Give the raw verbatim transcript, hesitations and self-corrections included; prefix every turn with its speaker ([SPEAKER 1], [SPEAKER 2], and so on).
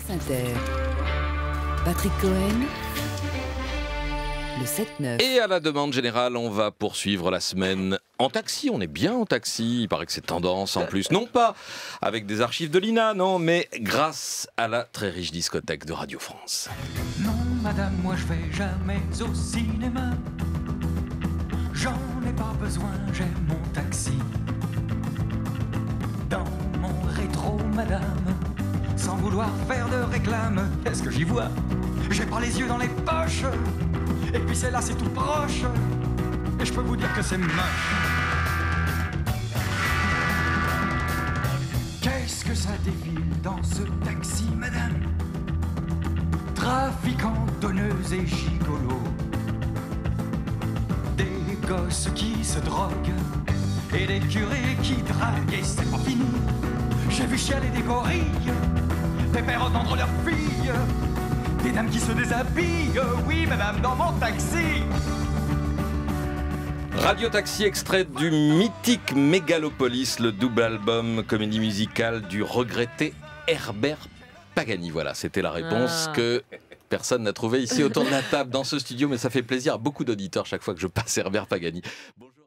[SPEAKER 1] France Inter. Patrick Cohen, le sept neuf.
[SPEAKER 2] Et à la demande générale, on va poursuivre la semaine en taxi. On est bien en taxi. Il paraît que c'est tendance en plus. Non pas avec des archives de l'I N A, non, mais grâce à la très riche discothèque de Radio France.
[SPEAKER 3] Non, madame, moi je vais jamais au cinéma. J'en ai pas besoin, j'ai mon taxi. Dans mon rétro, madame, sans vouloir faire de réclame, qu'est-ce que j'y vois? J'ai pas les yeux dans les poches. Et puis c'est là, c'est tout proche. Et je peux vous dire que c'est moche. Qu'est-ce que ça défile dans ce taxi, madame? Trafiquants, donneuses et gigolos. Des gosses qui se droguent et des curés qui draguent. Et c'est pas fini. J'ai vu chialer des gorilles, des pères entendre leurs filles, des dames qui se déshabillent. Oui, madame, dans mon taxi.
[SPEAKER 2] Radio Taxi, extrait du mythique Mégalopolis, le double album comédie musicale du regretté Herbert Pagani. Voilà, c'était la réponse
[SPEAKER 4] Ah.
[SPEAKER 2] que personne n'a trouvée ici autour de la table dans ce studio, mais ça fait plaisir à beaucoup d'auditeurs chaque fois que je passe Herbert Pagani. Bonjour.